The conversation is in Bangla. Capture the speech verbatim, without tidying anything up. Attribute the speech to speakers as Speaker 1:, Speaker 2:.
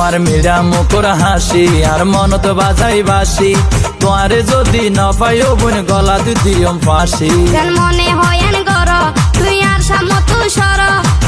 Speaker 1: তোমার মিড়া মুখর হাসি আর মন তো বাজাই বাসি তোমারে যদি না পাইও বোন গলা দিদিম ফাঁসি
Speaker 2: মনে হয় গর তুই আর সামত সর